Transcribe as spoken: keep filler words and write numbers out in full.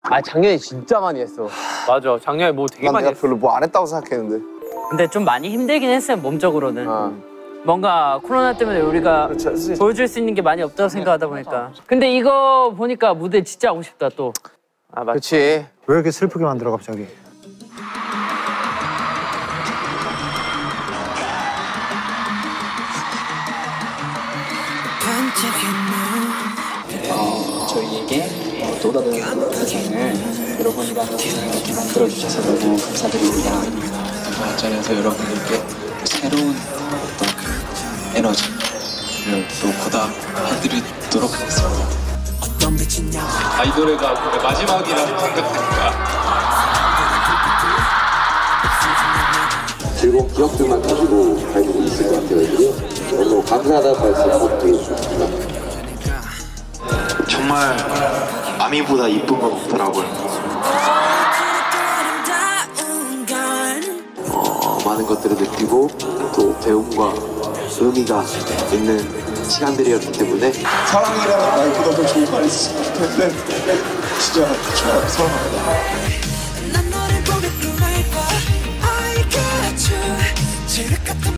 아 작년에 진짜 많이 했어. 맞아. 작년에 뭐 되게 난 많이 내가 했어. 별로 뭐 안 했다고 생각했는데. 근데 좀 많이 힘들긴 했어요, 몸적으로는. 어. 뭔가 코로나 때문에 우리가 그렇지. 보여줄 수 있는 게 많이 없다고 생각하다 보니까. 근데 이거 보니까 무대 진짜 하고 싶다, 또. 아, 맞 그렇지. 왜 이렇게 슬프게 만들어 갑자기? 어, 저희에게 어, 또 다른 영상을 여러분이랑 같이 만들어주셔서 너무 감사드립니다. 이 자리에서 여러분들께 새로운 어떤 그 에너지를 또 보답해드리도록 하겠습니다. 아, 이 노래가 마지막이라고 생각하니까 즐거운 기억들만 가지고 가지고 있을 것 같아가지고 너무 감사하다는 말씀 꼭 드리고 싶습니다. 정말 아미보다 이쁜 건 없더라고요. 어, 많은 것들을 느끼고 또 배움과 의미가 있는 시간들이었기 때문에 사랑이라는 말보다 더 좋은 말이 있을 텐데 진짜 정말 사랑합니다.